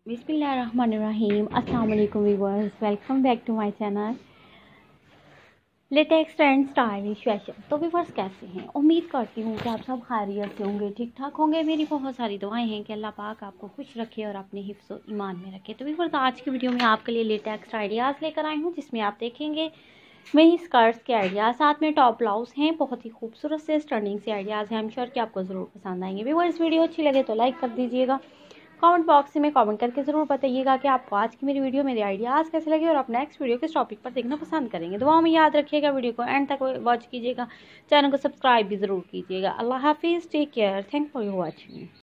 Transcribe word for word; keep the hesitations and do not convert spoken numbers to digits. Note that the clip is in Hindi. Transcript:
बिस्मिल्लाहिर्रहमानिर्रहीम। अस्सलाम वालेकुम viewers, welcome back to my channel latest and stylish fashion. तो व्यूअर्स कैसे हैं? उम्मीद करती हूँ कि आप सब खैरियत से होंगे, ठीक ठाक होंगे। मेरी बहुत सारी दुआएं हैं कि अल्लाह पाक आपको खुश रखे और अपने हिफ्ज़ और ईमान में रखे। तो व्यूअर्स आज की वीडियो में आपके लिए लेटेस्ट आइडियाज़ लेकर आई हूँ, जिसमें आप देखेंगे वही स्कर्ट्स के आइडियाज़, साथ में टॉप ब्लाउज हैं। बहुत ही खूबसूरत से स्टर्निंग से आइडियाज़ हैं। आई एम श्योर कि आपको ज़रूर पसंद आएंगे। व्यूअर्स वीडियो अच्छी लगे तो लाइक कर दीजिएगा। कमेंट बॉक्स में कमेंट करके ज़रूर बताइएगा कि आपको आज की मेरी वीडियो मेरे आइडियाज़ कैसे लगे और आप नेक्स्ट वीडियो किस टॉपिक पर देखना पसंद करेंगे। दुआओं में याद रखिएगा, वीडियो को एंड तक वॉच कीजिएगा, चैनल को सब्सक्राइब भी ज़रूर कीजिएगा। अल्लाह हाफिज़, take care, thank for watching.